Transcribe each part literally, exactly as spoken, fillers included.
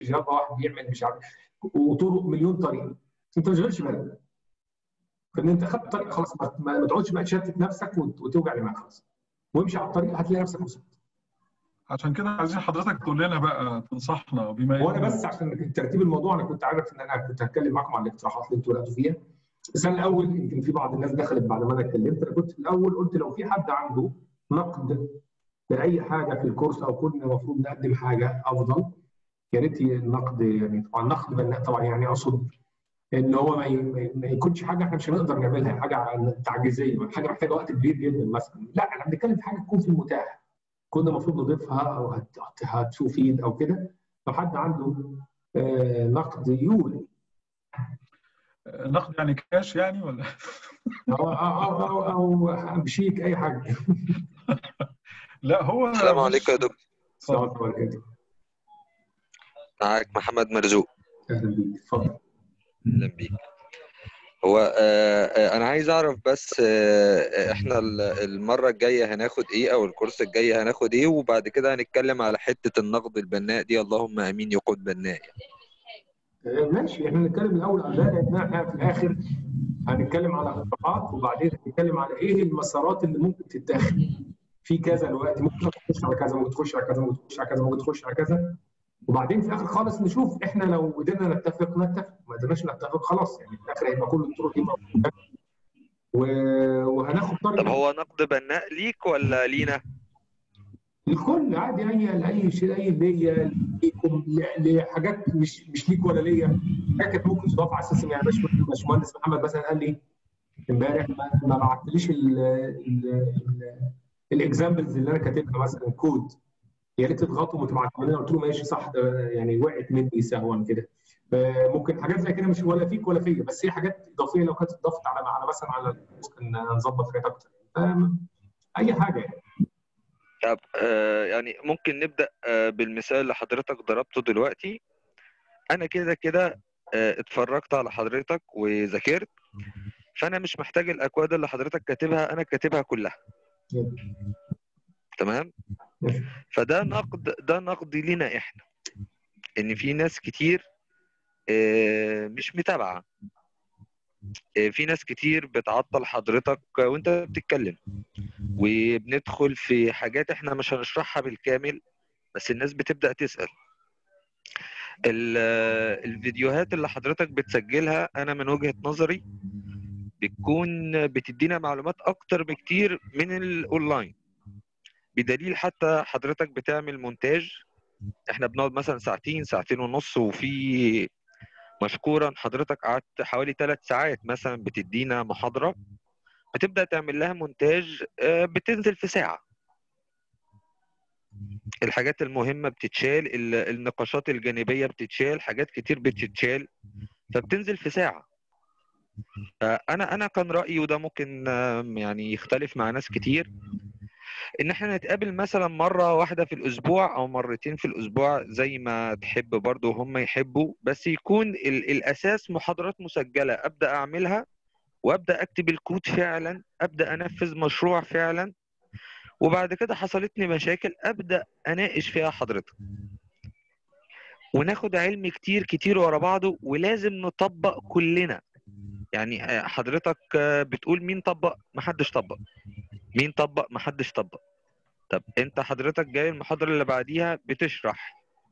جافا، واحد بيعمل مش عارف، وطرق مليون طريقه. انت ما تشغلش بالك، فان انت خدت طريق خلاص، ما, ما تقعدش بقى تشتت نفسك وتوجع دماغك خلاص، وامشي على الطريق هتلاقي نفسك وصلت. عشان كده عايزين حضرتك تقول لنا بقى، تنصحنا بما وانا انه بس عشان ترتيب الموضوع، انا كنت عارف ان انا كنت هتكلم معاكم عن الاقتراحات اللي انتوا بداتوا فيها، بس انا الاول يمكن في بعض الناس دخلت بعد ما انا اتكلمت. انا كنت في الاول قلت لو في حد عنده نقد لاي حاجه في الكورس، او كنا المفروض نقدم حاجه افضل، يا ريت النقد، يعني طبعا نقد بناء طبعا، يعني اقصد ان هو ما ي- ما يكونش حاجه احنا مش هنقدر نعملها، حاجه تعجيزيه، حاجه محتاجه وقت كبير جدا مثلا. لا، احنا بنتكلم في حاجه تكون في المتاح، كنا المفروض نضيفها او هت- هت- هتفيد او كده. لو حد عنده آه، نقد يقول. نقد يعني كاش يعني ولا؟ او او او او, أو بشيك اي حاجه. لا هو السلام عليكم بص. يا دكتور. السلام اتفضل. عليكم. معاك محمد مرزوق. اهلا بيك، اتفضل. اهلا بيك. هو آه، آه، انا عايز اعرف بس، آه، احنا ال- المره الجايه هناخد ايه، او الكورس الجاي هناخد ايه، وبعد كده هنتكلم على حته النقد البناء دي، اللهم امين يقود بناء يعني. آه، ماشي، احنا نتكلم الاول عن ده، لان احنا في الاخر هنتكلم على اقتراحات، وبعدين هنتكلم على ايه المسارات اللي ممكن تتاخد في كذا الوقت. ممكن تخش على كذا، ممكن تخش على كذا، ممكن تخش على كذا، ممكن تخش على كذا، وبعدين في الاخر خالص نشوف احنا لو قدرنا نتفق نتفق، ما قدرناش نتفق خلاص، يعني في الاخر هيبقى كل الطرق دي موجوده، و- وهناخد طب طريق هو نقد بناء ليك ولا لينا؟ الكل عادي، اي لاي شيء، اي ليا ليكم، ل- لحاجات مش مش ليك ولا ليا، حاجات كانت ممكن تضاف على اساس، يعني باش- باشمهندس محمد مثلا قال لي امبارح ما, ما بعتليش الاكزامبلز اللي انا كاتبها مثلا كود، يا ريت تضغطوا وتبعتوا لنا. قلت له ماشي صح، ده يعني وقعت مني سهوا كده. ممكن حاجات زي كده مش ولا فيك ولا فيا، بس هي حاجات اضافيه لو كانت اتضافت على على مثلا على ممكن نظبط حاجات اكتر. فاهم؟ اي حاجه يعني. طب آه، يعني ممكن نبدا آه، بالمثال اللي حضرتك ضربته دلوقتي. انا كده كده آه، اتفرجت على حضرتك وذاكرت، فانا مش محتاج الاكواد اللي حضرتك كاتبها، انا كاتبها كلها. تمام. فده نقد، ده نقد لينا احنا، ان في ناس كتير آه، مش متابعه. آه، في ناس كتير بتعطل حضرتك وانت بتتكلم، وبندخل في حاجات احنا مش هنشرحها بالكامل، بس الناس بتبدأ تسأل. ال- آه، الفيديوهات اللي حضرتك بتسجلها، انا من وجهة نظري بتكون بتدينا معلومات اكتر بكتير من الاونلاين، بدليل حتى حضرتك بتعمل مونتاج. احنا بنقعد مثلا ساعتين، ساعتين ونص، وفي مشكورا حضرتك قعدت حوالي ثلاث ساعات مثلا بتدينا محاضرة، بتبدأ تعمل لها مونتاج، آه، بتنزل في ساعة. الحاجات المهمة بتتشال، ال- النقاشات الجانبية بتتشال، حاجات كتير بتتشال، فبتنزل في ساعة. فأنا أنا كان رأيي، وده ممكن آه، يعني يختلف مع ناس كتير، إن احنا نتقابل مثلا مرة واحدة في الأسبوع أو مرتين في الأسبوع، زي ما تحب برضو هم يحبوا، بس يكون ال- الأساس محاضرات مسجلة أبدأ أعملها، وابدا اكتب الكود فعلا، ابدا انفذ مشروع فعلا، وبعد كده حصلت لي مشاكل ابدا اناقش فيها حضرتك، وناخد علم كتير كتير ورا بعضه، ولازم نطبق كلنا. يعني آه، حضرتك آه، بتقول مين طبق؟ محدش طبق. مين طبق؟ محدش طبق. طب انت حضرتك جاي المحاضرة اللي بعديها بتشرح،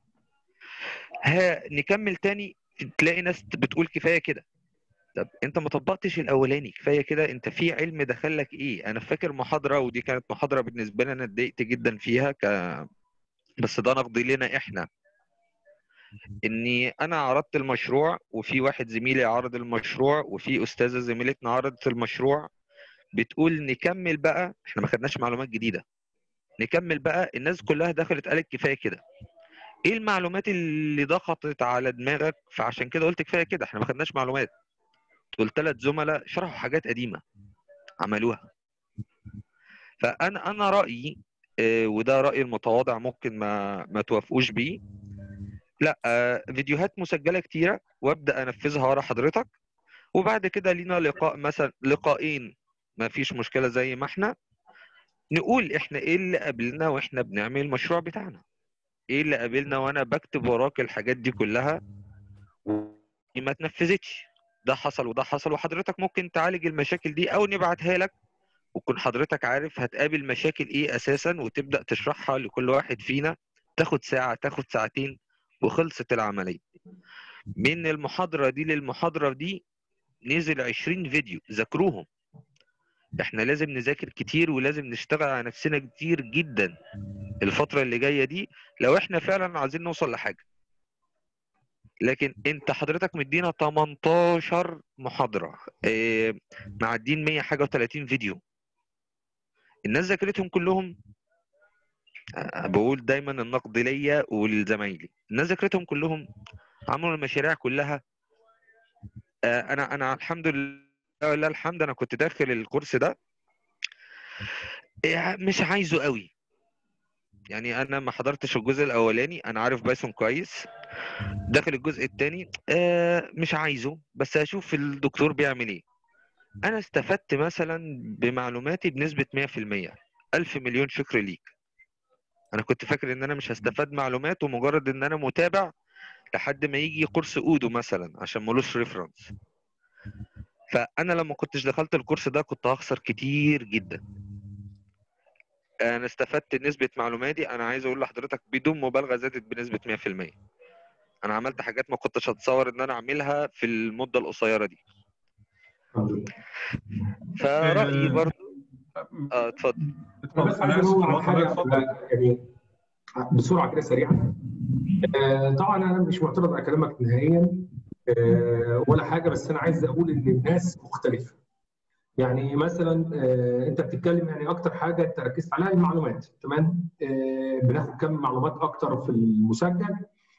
ها نكمل تاني، تلاقي ناس بتقول كفاية كده. طب انت ما طبقتش الاولاني، كفايه كده، انت في علم دخلك ايه؟ انا فاكر محاضره، ودي كانت محاضره بالنسبه لي انا اتضايقت جدا فيها، ك... بس ده نقد لنا احنا. اني انا عرضت المشروع، وفي واحد زميلي عرض المشروع، وفي استاذه زميلتنا عرضت المشروع، بتقول نكمل بقى، احنا ما خدناش معلومات جديده، نكمل بقى. الناس كلها دخلت قالت كفايه كده. ايه المعلومات اللي ضغطت على دماغك؟ فعشان كده قلت كفايه كده، احنا ما خدناش معلومات. دول ثلاث زملاء شرحوا حاجات قديمه عملوها. فانا انا رايي، آه، وده رايي المتواضع، ممكن ما ما توافقوش بيه، لا، آه، فيديوهات مسجله كتيره وابدا انفذها ورا حضرتك، وبعد كده لينا لقاء مثلا لقاءين، ما فيش مشكله، زي ما احنا نقول احنا ايه اللي قابلنا واحنا بنعمل المشروع بتاعنا. ايه اللي قابلنا وانا بكتب وراك الحاجات دي كلها وما تنفذتش؟ ده حصل وده حصل، وحضرتك ممكن تعالج المشاكل دي او نبعتها لك، وتكون حضرتك عارف هتقابل مشاكل ايه اساسا، وتبدأ تشرحها لكل واحد فينا. تاخد ساعة، تاخد ساعتين، وخلصت العملية. من المحاضرة دي للمحاضرة دي نزل عشرين فيديو، ذاكروهم. احنا لازم نذاكر كتير، ولازم نشتغل على نفسنا كتير جدا الفترة اللي جاية دي لو احنا فعلا عايزين نوصل لحاجة. لكن انت حضرتك مدينا تمنتاشر محاضرة، اه معدين مية حاجة و30 فيديو. الناس ذاكرتهم كلهم؟ اه بقول دايما النقد ليا ولزمايلي، الناس ذاكرتهم كلهم، عملوا المشاريع كلها. اه انا انا الحمد لله، لا الحمد، انا كنت داخل الكورس ده اه مش عايزه قوي. يعني انا ما حضرتش الجزء الاولاني، انا عارف بايثون كويس. داخل الجزء الثاني آه مش عايزه، بس هشوف الدكتور بيعمل ايه. انا استفدت مثلا بمعلوماتي بنسبة مية في المية. الف مليون شكر ليك. انا كنت فاكر ان انا مش هستفاد معلومات، ومجرد ان انا متابع لحد ما يجي قرص اودو مثلا عشان ملوش ريفرنس. فانا لما كنتش دخلت الكورس ده كنت هخسر كتير جدا. انا استفدت نسبة معلوماتي، انا عايز اقول لحضرتك بدون مبالغة، زادت بنسبة مية في المية. انا عملت حاجات ما كنتش اتصور ان انا اعملها في المدة القصيرة دي. الحمد لله. فرأيي آه، برضو. اه اتفضل. انا اتفضل، بس عايز انا انوه اسف عن لو حضرتك حاجه اتفضل. يعني بسرعه كده سريعه. آه، طبعا انا مش معترض على كلامك نهائيا آه، ولا حاجه، بس انا عايز اقول ان الناس مختلفه. يعني مثلا آه، انت بتتكلم يعني اكتر حاجه انت ركزت عليها المعلومات، تمام. آه، بناخد كم معلومات اكتر في المسجل،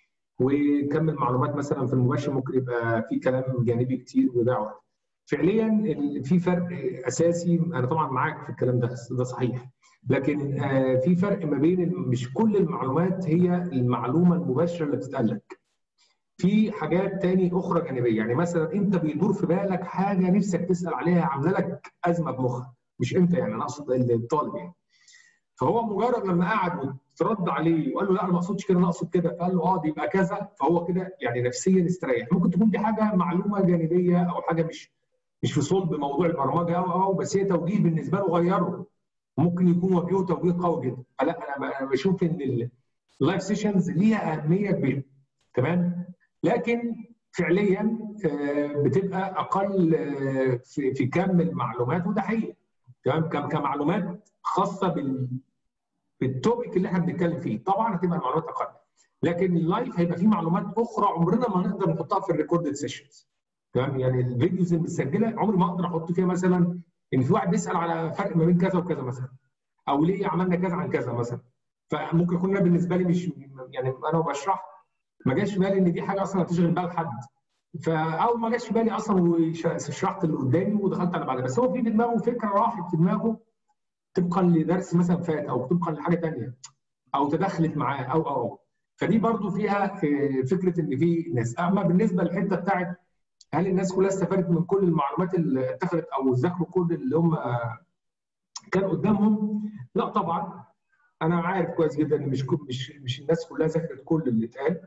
وكم المعلومات مثلا في المباشر ممكن يبقى في كلام جانبي كتير وده وقت. فعليا ال- في فرق اساسي، انا طبعا معاك في الكلام ده، ده صحيح. لكن آه، في فرق ما بين ال- مش كل المعلومات هي المعلومه المباشره اللي بتتقال لك. في حاجات تاني اخرى جانبيه، يعني مثلا انت بيدور في بالك حاجه نفسك تسال عليها، عامله لك ازمه بمخك، مش انت يعني، انا اقصد الطالب يعني. فهو مجرد لما قعد وترد عليه وقال له لا انا ما اقصدش كده، انا اقصد كده، فقال له اه دي يبقى كذا، فهو كده يعني نفسيا استريح. ممكن تكون دي حاجه معلومه جانبيه او حاجه مش مش في صلب موضوع البرمجه او او بس هي توجيه بالنسبه له غيره، ممكن يكون وجهه توجيه قوي جدا. فلا انا انا بشوف ان اللايف سيشنز ليها اهميه كبيره، تمام. لكن فعليا آه، بتبقى اقل آه، في في كم المعلومات، وده حقيقي، تمام. كم كمعلومات خاصه بال بالتوبيك اللي احنا بنتكلم فيه، طبعا هتبقى المعلومات اقل. لكن اللايف هيبقى فيه معلومات اخرى عمرنا ما نقدر نحطها في الريكوردد سيشنز، تمام. يعني الفيديوز المسجله عمري ما اقدر احط فيها مثلا ان في واحد بيسال على فرق ما بين كذا وكذا مثلا، او ليه عملنا كذا عن كذا مثلا. فممكن يكون انا بالنسبه لي مش يعني انا وبشرح ما جاش في بالي ان دي حاجه اصلا هتشغل بال حد، فاول ما جاش في بالي اصلا وشرحت اللي قدامي ودخلت على بعدها. بس هو في في دماغه فكره راحت في دماغه طبقا لدرس مثلا فات، او طبقا لحاجه ثانيه، او تدخلت معاه او او او فدي برضو فيها آه، فكره ان في ناس. اما بالنسبه للحته بتاعت هل الناس كلها استفادت من كل المعلومات اللي اتخذت او ذاكروا كل اللي هم كان قدامهم؟ لا طبعا. انا عارف كويس جدا ان مش مش مش الناس كلها ذاكرت كل اللي اتقال.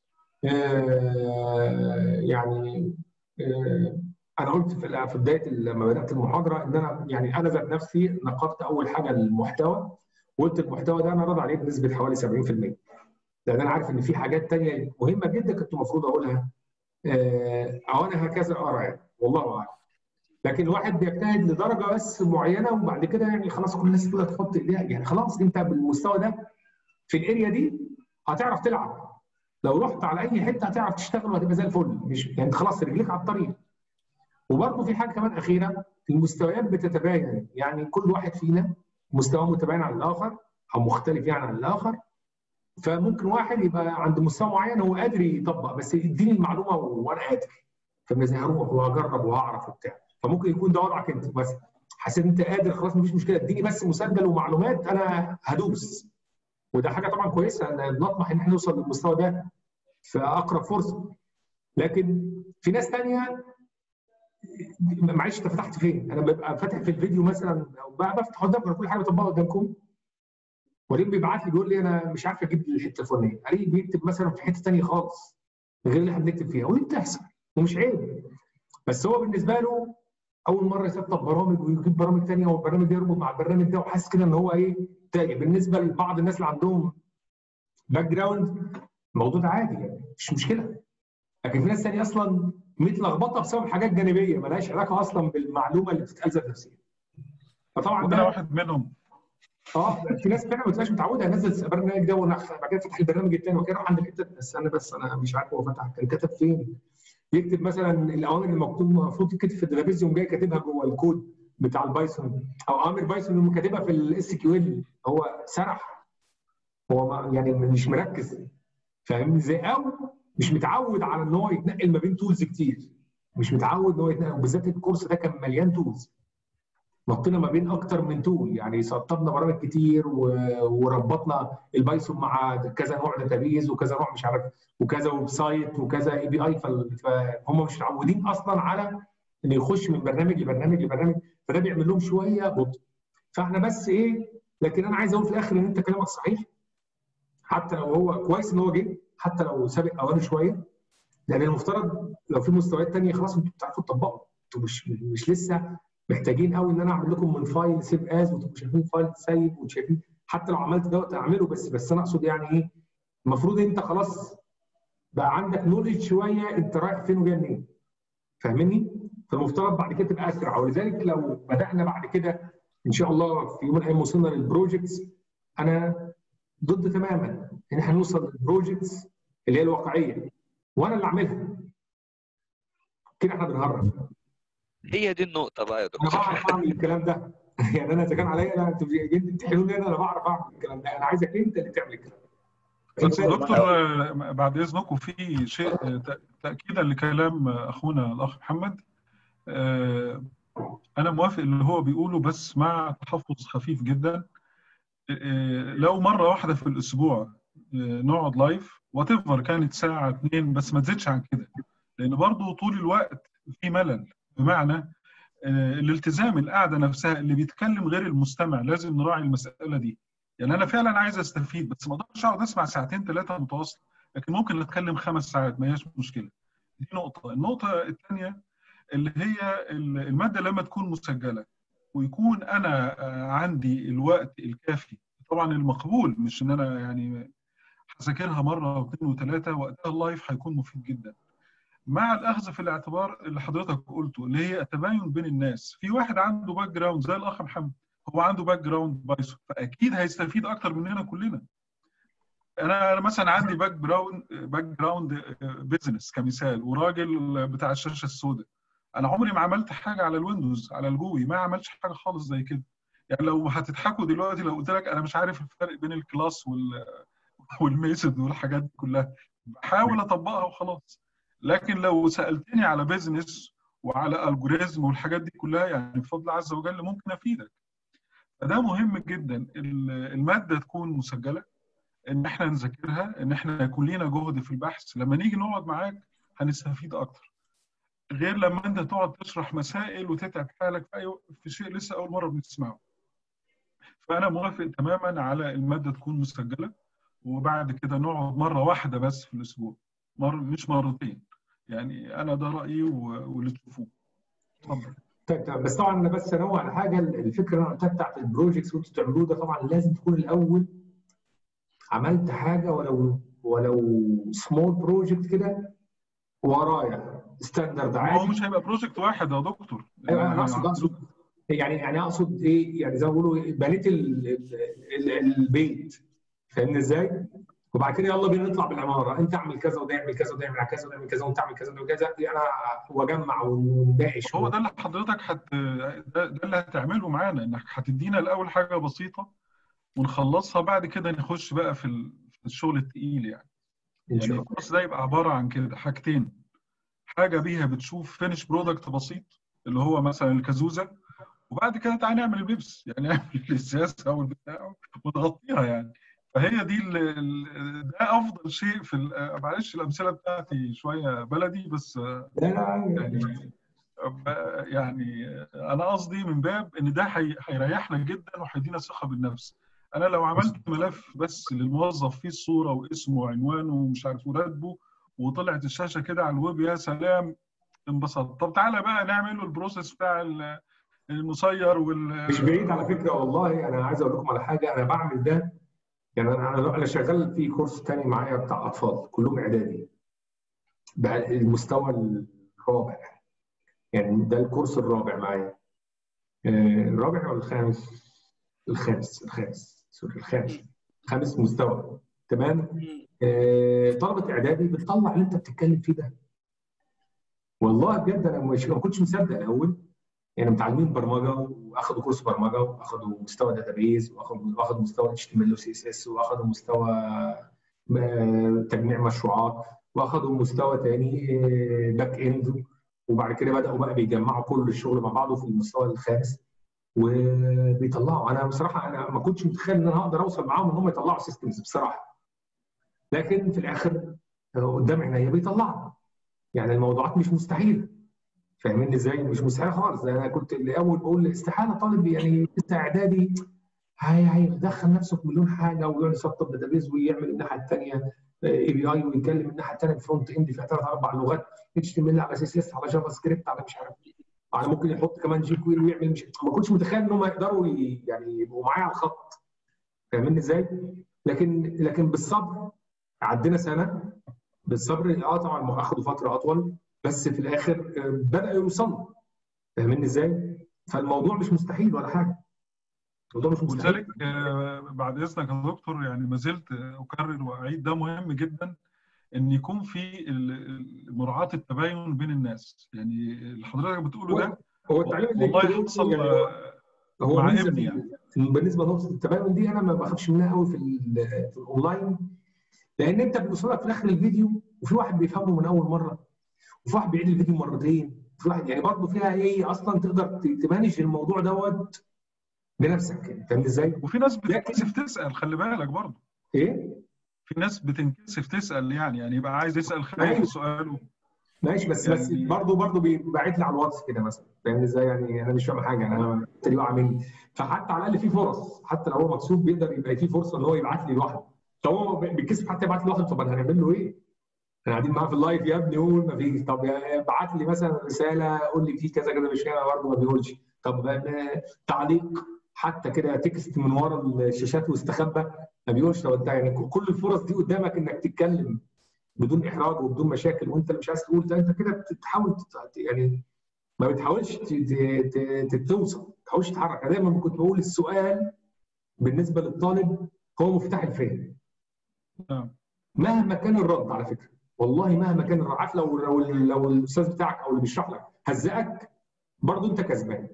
آه يعني آه انا قلت في في بدايه لما بدات المحاضره ان انا يعني انا ذات نفسي نقبت اول حاجه المحتوى، وقلت المحتوى ده انا راضي عليه بنسبه حوالي سبعين في المية، لان انا عارف ان في حاجات تانية مهمه جدا كنت المفروض اقولها آه، او انا هكذا ارى يعني، والله اعلم. لكن الواحد بيجتهد لدرجه بس معينه، وبعد كده يعني خلاص كل الناس تقدر تحط ايديها، يعني خلاص انت بالمستوى ده في الاريا دي هتعرف تلعب. لو رحت على اي حته هتعرف تشتغل وهتبقى زي الفل، مش يعني انت خلاص رجليك على الطريق. وبرضه في حاجه كمان اخيره، المستويات بتتباين، يعني كل واحد فينا مستواه متباين عن الاخر او مختلف يعني عن الاخر. فممكن واحد يبقى عند مستوى معين هو قادر يطبق، بس اديني المعلومه وانا قادر، فمثلا هروح وهجرب وهعرف وبتاع. فممكن يكون ده وضعك انت مثلا، حسيت انت قادر خلاص مفيش مشكله، اديني بس مسجل ومعلومات انا هدوس. وده حاجه طبعا كويسه، ان نطمح ان احنا نوصل للمستوى ده في اقرب فرصه. لكن في ناس تانية، معلش انت فتحت فين؟ انا ببقى فاتح في الفيديو مثلا، بفتح قدامكم كل حاجه بطبقها قدامكم، وليد بيبعت لي بيقول لي انا مش عارف اجيب الحته الفلانيه، قريب بيكتب مثلا في حته ثانيه خالص غير اللي احنا بنكتب فيها، ودي بتحصل ومش عيب. بس هو بالنسبه له اول مره يسطب برامج ويجيب برامج ثانيه والبرنامج ده يربط مع البرنامج ده، وحاسس كده ان هو ايه تايه. بالنسبه لبعض الناس اللي عندهم باك جراوند الموضوع ده عادي يعني مش مشكله. لكن في ناس ثانيه اصلا متلخبطه بسبب حاجات جانبيه مالهاش علاقه اصلا بالمعلومه اللي بتتقال ذات نفسها. فطبعا وانا ده واحد منهم. اه في ناس فعلا ما بتبقاش متعوده انزل البرنامج ده وانا بعد كده فتح البرنامج الثاني وكده اروح عند الحته بس انا بس انا مش عارف هو فتح كان كتب فين. يكتب مثلا الاوامر اللي مكتوب المفروض تكتب في الداتابيز يوم جاي كاتبها جوه الكود بتاع البايثون، او اوامر بايثون اللي كاتبها في الاس كيو ال هو سرح. هو ما يعني مش مركز، فاهمني ازاي؟ او مش متعود على ان هو يتنقل ما بين تولز كتير، مش متعود ان هو يتنقل، وبالذات الكورس ده كان مليان تولز. نطينا ما بين اكتر من تول، يعني سطبنا برامج كتير وربطنا البايثون مع كذا نوع داتابيز وكذا نوع مش عارف وكذا ويب سايت وكذا اي بي اي، فهم مش متعودين اصلا على ان يخش من برنامج لبرنامج لبرنامج، فده بيعمل لهم شويه بطء. فاحنا بس ايه، لكن انا عايز اقول في الاخر ان انت كلامك صحيح، حتى لو هو كويس ان هو جه، حتى لو سابق اوانه شويه، لان المفترض لو في مستويات ثانيه خلاص انتوا بتعرفوا تطبقوا، انتوا مش مش لسه محتاجين قوي ان انا اعمل لكم من فايل سيف از وتبقوا شايفين فايل سيف وشايفين. حتى لو عملت دوت اعمله، بس بس انا اقصد يعني ايه، المفروض انت خلاص بقى عندك نولج شويه انت رايح فين وجاي منين، فاهمني؟ فالمفترض بعد كده تبقى اسرع. ولذلك لو بدانا بعد كده ان شاء الله في يوم من الايام وصلنا للبروجكتس، انا ضد تماما ان احنا نوصل للبروجكتس اللي هي الواقعيه وانا اللي اعملها، كده احنا بنهرب. هي دي النقطة بقى يا انا دكتور. بعرف اعمل الكلام ده يعني انا اذا كان عليا، لا انتوا جايين تمتحنوني انا انا بعرف اعمل الكلام ده، انا عايزك انت اللي تعمل الكلام ده. بس دكتور بعد اذنكم في شيء تاكيدا لكلام اخونا الاخ محمد، انا موافق اللي هو بيقوله بس مع تحفظ خفيف جدا. لو مره واحده في الاسبوع نقعد لايف وات ايفر، كانت ساعه اتنين بس ما تزيدش عن كده، لان برضه طول الوقت في ملل. بمعنى الالتزام، القعده نفسها، اللي بيتكلم غير المستمع، لازم نراعي المساله دي. يعني انا فعلا عايز استفيد بس ما اقدرش اقعد اسمع ساعتين ثلاثه متواصل، لكن ممكن اتكلم خمس ساعات ما هيش مشكله. دي نقطه. النقطه الثانيه اللي هي الماده لما تكون مسجله ويكون انا عندي الوقت الكافي، طبعا المقبول مش ان انا يعني هذاكرها مره واثنين وثلاثه، وقتها اللايف هيكون مفيد جدا، مع الاخذ في الاعتبار اللي حضرتك قلته اللي هي التباين بين الناس. في واحد عنده باك جراوند زي الاخ محمد، هو عنده باك جراوند بايثون، فاكيد هيستفيد اكتر مننا كلنا. انا مثلا عندي باك جراوند باك جراوند بزنس كمثال، وراجل بتاع الشاشه السوداء، انا عمري ما عملت حاجه على الويندوز، على الجوي ما عملتش حاجه خالص زي كده. يعني لو هتضحكوا دلوقتي لو قلت لك انا مش عارف الفرق بين الكلاس وال والميثود والحاجات دي كلها، بحاول اطبقها وخلاص. لكن لو سالتني على بيزنس وعلى الجوريزم والحاجات دي كلها، يعني بفضل عز وجل ممكن افيدك. فده مهم جدا الماده تكون مسجله، ان احنا نذاكرها، ان احنا يكون لينا جهد في البحث، لما نيجي نقعد معاك هنستفيد اكتر، غير لما انت تقعد تشرح مسائل وتتعب حالك في اي في شيء لسه اول مره بنسمعه. فانا موافق تماما على الماده تكون مسجله، وبعد كده نقعد مره واحده بس في الاسبوع، مر مش مرتين. يعني انا ده رايي واللي تشوفوه. اتفضل. طيب طيب بس طبعا انا بس انوه على حاجه، الفكره اللي انا قلتها بتاعت البروجكتس وانتوا بتعملوه ده طبعا لازم تكون الاول عملت حاجه ولو ولو سمول بروجكت كده ورايا ستاندرد ما هو عادي. مش هيبقى بروجكت واحد يا دكتور. ايوه انا اقصد اقصد يعني يعني اقصد ايه، يعني زي ما بيقولوا بنيت ال- ال- ال- البيت، فاهمني ازاي؟ وبعد كده يلا بينا نطلع بالعماره، انت اعمل كذا وده يعمل كذا وده يعمل كذا وده يعمل كذا وانت اعمل كذا وده كذا، انا واجمع ونناقش. هو ده اللي حضرتك حت... ده, ده اللي هتعمله معانا، انك هتدينا الاول حاجه بسيطه ونخلصها، بعد كده نخش بقى في, ال... في الشغل التقيل. يعني يعني الكورس ده يبقى عباره عن كده حاجتين: حاجه بيها بتشوف فينش برودكت بسيط اللي هو مثلا الكازوزه، وبعد كده تعالى نعمل البيبس، يعني نعمل السياسه والبتاع ونغطيها. يعني فهي دي ال... ال... ده افضل شيء في ال... معلش الامثله بتاعتي شويه بلدي بس يعني يعني انا قصدي من باب ان ده هيريحنا جدا وهيدينا ثقه بالنفس. انا لو عملت ملف بس للموظف فيه الصوره واسمه وعنوانه ومش عارف وراتبه وطلعت الشاشه كده على الويب، يا سلام انبسطت. طب تعالى بقى نعمل البروسيس بتاع المسير وال مش بعيد على فكره والله. انا عايز اقول لكم على حاجه، انا بعمل ده يعني. انا انا شغال في كورس تاني معايا بتاع اطفال كلهم اعدادي بقى المستوى الرابع، يعني ده الكورس الرابع معايا. الرابع ولا الخامس؟ الخامس الخامس سوري الخامس خامس مستوى. تمام. طلبه اعدادي بتطلع اللي انت بتتكلم فيه ده. والله بجد انا مش ما كنتش مصدق الاول، يعني متعلمين برمجه واخدوا كورس برمجه واخدوا مستوى داتابيز واخدوا واخدوا مستوى اتش تي ام ال وسي اس اس واخدوا مستوى تجميع مشروعات واخدوا مستوى ثاني باك اند، وبعد كده بداوا بقى بيجمعوا كل الشغل مع بعضه في المستوى الخامس وبيطلعوا. انا بصراحه انا ما كنتش متخيل ان انا هقدر اوصل معاهم ان هم يطلعوا سيستمز بصراحه، لكن في الاخر قدام عينيا بيطلعوا. يعني الموضوعات مش مستحيله، فاهمين ازاي؟ مش مستحيل خالص. انا كنت الاول بقول استحاله طالب يعني لسه اعدادي هيدخل نفسه في مليون حاجه ويقعد يسطب داتابيز ويعمل الناحيه الثانيه اي بي اي ويتكلم الناحيه الثانيه فرونت اند فيها ثلاث اربع لغات، اتش تي ام ال على سي اس اس على جافا سكريبت على مش عارف ايه، على ممكن يحط كمان جي كويري ويعمل مش ما كنتش متخيل ان هم يقدروا يعني يبقوا معايا على الخط، فاهمين ازاي؟ لكن لكن بالصبر عدينا سنه، بالصبر اه طبعا اخذوا فتره اطول بس في الاخر بدا يوصلوا، فاهمين ازاي؟ فالموضوع مش مستحيل ولا حاجه. الموضوع مش مستحيل. ولذلك بعد اذنك يا دكتور يعني ما زلت اكرر واعيد ده مهم جدا ان يكون في مراعاه التباين بين الناس. يعني اللي حضرتك بتقوله ده هو التعليم والله حصل يعني هو مع ميزه ابني يعني. بالنسبه لنقطه التباين دي انا ما بخافش منها قوي في في الاونلاين، لان انت بيوصلك في اخر الفيديو وفي واحد بيفهمه من اول مره وفي واحد بيعيد الفيديو مرتين، في واحد يعني برضه فيها ايه اصلا تقدر تمانج الموضوع دوت بنفسك، فاهم ازاي؟ وفي ناس بتنكسف تسال، خلي بالك برضه. ايه؟ في ناس بتنكسف تسال يعني يعني يبقى عايز يسال خايف في سؤاله. ماشي بس يعني بس برضه برضه بيبعت لي على الواتس كده مثلا، فاهم ازاي؟ يعني انا مش فاهم حاجه، انا اللي وقع مني، فحتى على الاقل في فرص، حتى لو هو مكسوف بيقدر يبقى في فرصه ان هو يبعت لي لوحده. طب هو بيتكسف حتى يبعت لي لوحده، طب انا هنعمل له ايه؟ احنا قاعدين معاه في اللايف يا ابني قول ما فيش، طب ابعت لي مثلا رساله قول لي في كذا كذا مش فاهم برضه ما بيقولش، طب تعليق حتى كده تكست من ورا الشاشات واستخبى ما بيقولش. طب انت يعني كل الفرص دي قدامك انك تتكلم بدون احراج وبدون مشاكل وانت مش عايز تقول، انت كده بتحاول يعني ما بتحاولش توصل، ما بتحاولش تتحرك. انا دايما كنت بقول السؤال بالنسبه للطالب هو مفتاح الفهم. مهما كان الرد على فكره، والله مهما كان الرد، عارف لو لو لو الاستاذ بتاعك او اللي بيشرح لك هزقك برضه انت كسبان.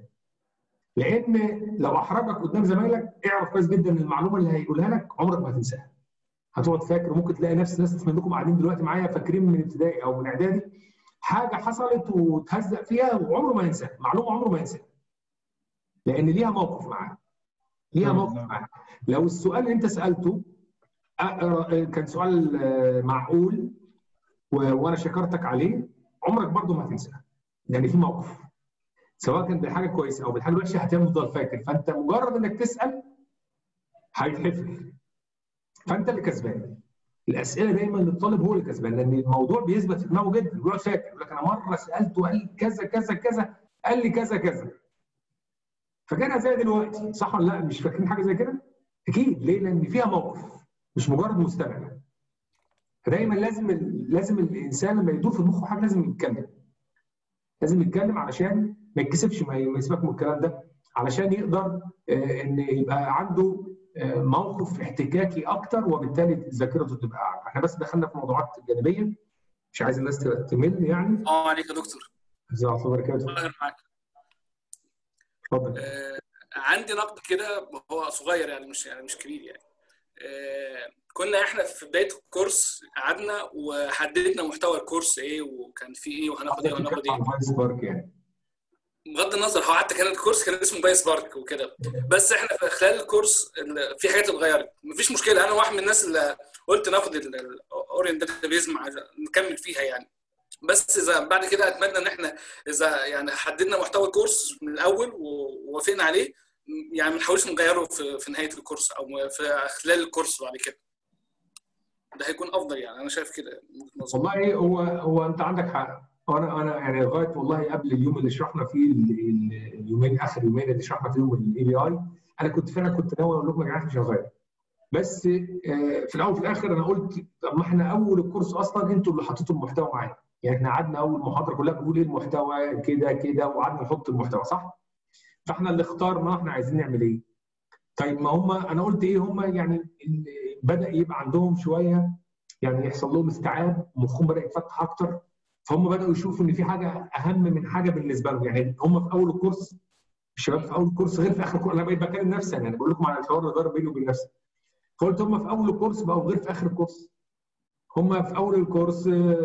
لان لو احرجك قدام زمايلك اعرف كويس جدا ان المعلومه اللي هيقولها لك عمرك ما هتنساها. هتقعد فاكر، ممكن تلاقي نفس ناس منكم قاعدين دلوقتي معايا فاكرين من ابتدائي او من اعدادي حاجه حصلت وتهزق فيها وعمره ما ينساها، معلومه عمره ما ينساها. لان ليها موقف معاه. ليها موقف معاه. لو السؤال اللي انت سالته كان سؤال معقول وانا شكرتك عليه عمرك برضه ما هتنساه. يعني في موقف سواء كان بالحاجه كويسه او بالحاجه الوحشه هتفضل فاكر، فانت مجرد انك تسال هيتحفر، فانت اللي كسبان. الاسئله دايما للطالب هو اللي كسبان، لان الموضوع بيثبت في دماغه جدا، بيقعد فاكر يقول لك انا مره سالته قال لي كذا كذا كذا قال لي كذا كذا. فكانها زي دلوقتي، صح ولا لا؟ مش فاكرين حاجه زي كده؟ اكيد. ليه؟ لان فيها موقف مش مجرد مستمع. فدايما لازم لازم الانسان لما يدور في مخه حاجه لازم يتكلم. لازم يتكلم علشان ما يتكسفش، ما يسيبك من الكلام ده، علشان يقدر ان يبقى عنده موقف احتكاكي اكتر وبالتالي ذاكرته تبقى اعلى. احنا بس دخلنا في موضوعات جانبيه مش عايز الناس تمل يعني. اه عليك يا دكتور. ازي حضرتك؟ معاك. اتفضل. آه عندي نقد كده هو صغير يعني مش يعني مش كبير يعني. آه كنا احنا في بدايه الكورس قعدنا وحددنا محتوى الكورس ايه وكان فيه ايه وهناخد ايه وهناخد ايه. بايس بارك يعني. بغض النظر هو حتى كان الكورس كان اسمه بايس بارك وكده، بس احنا في خلال الكورس في حاجات اتغيرت. مفيش مشكله، انا واحد من الناس اللي قلت ناخد الاورينت داتابيز نكمل فيها يعني. بس اذا بعد كده اتمنى ان احنا اذا يعني حددنا محتوى الكورس من الاول ووافقنا عليه يعني ما نحاولش نغيره في في نهايه الكورس او في خلال الكورس بعد كده. ده هيكون افضل يعني، انا شايف كده. والله هو هو انت عندك حق. انا انا يعني لغايه والله قبل اليوم اللي شرحنا فيه اليومين اخر يومين اللي شرحنا فيهم الاي بي اي، انا كنت فعلا كنت ناوي اقول لكم يا جماعه مش هغير. بس في الاول وفي الاخر انا قلت طب ما احنا اول الكورس اصلا انتوا اللي حطيتوا المحتوى معانا، يعني احنا قعدنا اول محاضره كلها بنقول ايه المحتوى كده كده وقعدنا نحط المحتوى صح؟ فاحنا اللي اخترنا احنا عايزين نعمل ايه. طيب ما هم انا قلت ايه هم يعني بدا يبقى عندهم شويه يعني يحصل لهم استيعاب، مخهم بدا يتفتح اكتر، فهم بداوا يشوفوا ان في حاجه اهم من حاجه بالنسبه لهم. يعني هم في اول الكورس الشباب في اول الكورس غير في اخر الكورس. انا بقيت بكلم نفسي يعني بقول لكم على الحوار اللي دار بيني وبين نفسي. فقلت هم في اول الكورس بقوا غير في اخر الكورس. هم في اول الكورس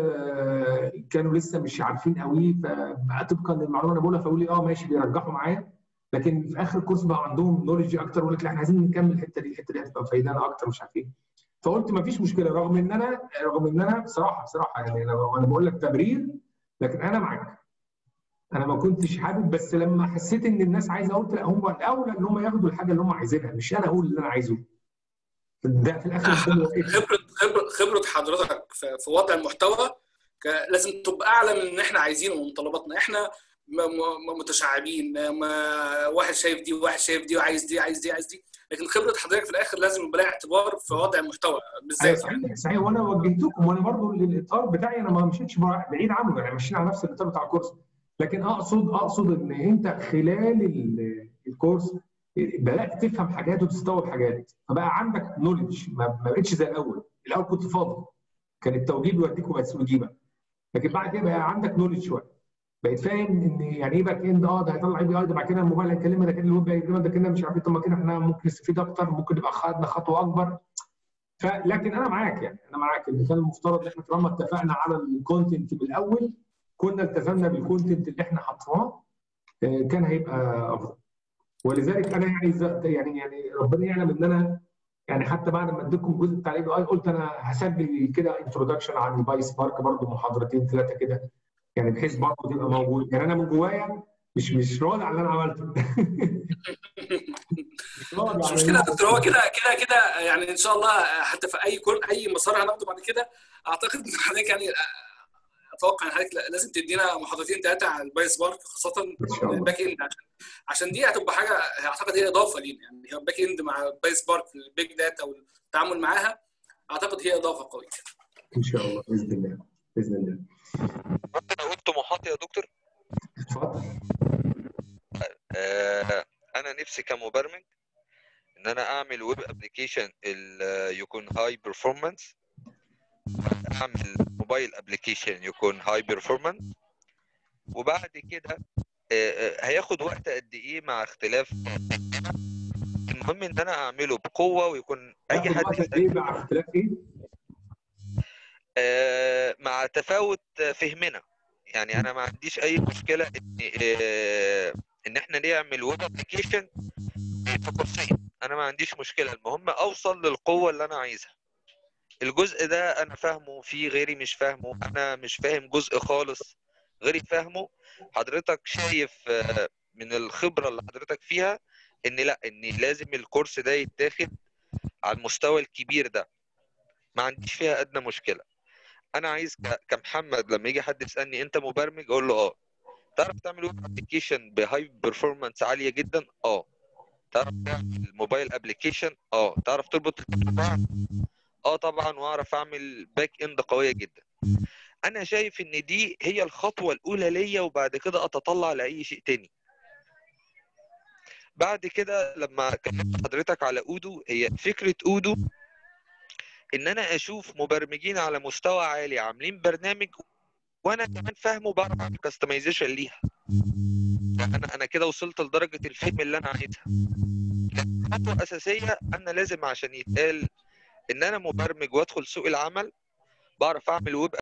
كانوا لسه مش عارفين قوي، فبقى طبقا للمعلومه انا بقولها فاقول لي اه ماشي بيرجحوا معايا، لكن في اخر الكورس بقى عندهم نولج اكتر ويقول لك لا احنا عايزين نكمل الحته دي، الحته دي هتبقى فايدانا اكتر مش عارف ايه. فقلت ما فيش مشكله رغم ان انا رغم ان انا بصراحه بصراحه يعني انا وانا بقول لك تبرير، لكن انا معاك. انا ما كنتش حابب، بس لما حسيت ان الناس عايزه قلت لا هم الاولى ان هم ياخدوا الحاجه اللي هم عايزينها، مش انا اقول اللي انا عايزه. ده في الاخر خبره خبره خبره حضرتك في وضع المحتوى لازم تبقى اعلى من اللي احنا عايزينه ومن طلباتنا. احنا متشعبين، ما واحد شايف دي وواحد شايف دي وعايز دي عايز دي عايز دي، لكن خبره حضرتك في الاخر لازم يبقى لها اعتبار في وضع المحتوى بالذات. صحيح يعني. صحيح وانا وجهتكم وانا برضو الاطار بتاعي انا ما مشيتش بعيد عنه، يعني ماشيين على نفس الاطار بتاع الكورس، لكن اقصد اقصد ان انت خلال الكورس بدات تفهم حاجات وتستوعب حاجات، فبقى عندك نولج، ما بقتش زي الاول. الاول كنت فاضي، كان التوجيه بيوديك وبس ويجيبك، لكن بعد كده بقى عندك نولج شويه، بقيت فاهم ان يعني ايه باك اند، اه ده هيطلع اي بي اي، ده بعد كده الموبايل هيكلمنا، ده كده الويب هيكلمنا، ده كده مش عارف ايه، طب ما كده احنا ممكن نستفيد اكتر، ممكن نبقى خدنا خطوه اكبر. فلكن انا معاك يعني انا معاك ان كان المفترض ان احنا طالما اتفقنا على الكونتنت من الاول كنا التزمنا بالكونتنت اللي احنا حطيناه كان هيبقى افضل. ولذلك انا يعني يعني يعني ربنا يعلم ان انا يعني حتى بعد ما اديتكم الجزء بتاع الاي بي اي قلت انا هسجل كده انتروداكشن عن الباي سبارك برضه محاضرتين ثلاثه كده، يعني بحيث برضه تبقى موجود. يعني انا من جوايا مش مش راضي على اللي انا عملته. مش مشكله يا دكتور، هو كده كده كده يعني ان شاء الله حتى في اي كل اي مسار هناخده بعد كده اعتقد ان حضرتك يعني اتوقع ان حضرتك لازم تدينا محاضرتين ثلاثه على الباي سبارك خاصه الباك اند، عشان عشان دي هتبقى حاجه اعتقد هي اضافه لينا. يعني هي الباك اند مع الباي سبارك البيج داتا والتعامل معاها اعتقد هي اضافه قويه. ان شاء الله باذن الله باذن الله. ممكن اقول طموحاتي يا دكتور؟ اتفضل. آه انا نفسي كمبرمج ان انا اعمل ويب ابلكيشن يكون هاي بيرفورمانس، اعمل موبايل ابلكيشن يكون هاي بيرفورمانس، وبعد كده هياخد وقت قد ايه مع اختلاف، المهم ان انا اعمله بقوه ويكون اي حد قد ايه مع اختلاف ايه؟ آه مع تفاوت فهمنا. يعني انا ما عنديش اي مشكله ان آه ان احنا نعمل ويب ابلكيشن في كورسين، انا ما عنديش مشكله، المهم اوصل للقوه اللي انا عايزها. الجزء ده انا فاهمه، في غيري مش فاهمه، انا مش فاهم جزء خالص غيري فاهمه. حضرتك شايف من الخبره اللي حضرتك فيها ان لا، ان لازم الكورس ده يتاخد على المستوى الكبير ده، ما عنديش فيها ادنى مشكله. انا عايز كمحمد لما يجي حد يسالني انت مبرمج اقول له اه. تعرف تعمل ويب ابلكيشن بهاي بيرفورمانس عاليه جدا؟ اه. تعرف تعمل موبايل ابلكيشن؟ اه. تعرف تربط ببعض؟ اه طبعا. واعرف اعمل باك اند قويه جدا. انا شايف ان دي هي الخطوه الاولى ليا، وبعد كده اتطلع لاي شيء تاني. بعد كده لما كلمت حضرتك على اودو، هي فكره اودو ان انا اشوف مبرمجين على مستوى عالي عاملين برنامج وانا كمان فاهمه، بعرف اعمل كاستمايزيشن ليها. انا انا كده وصلت لدرجه الفهم اللي انا عايزها. خطوه اساسيه انا لازم عشان يتقال ان انا مبرمج وادخل سوق العمل بعرف اعمل ويب